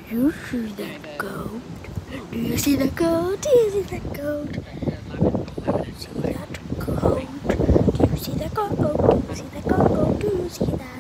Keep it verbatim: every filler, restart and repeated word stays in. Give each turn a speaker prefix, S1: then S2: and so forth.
S1: you see that goat? Do you see the goat? Do you see that goat? Do you see that goat? Do you see that goat? Do you see that goat? Do you see that?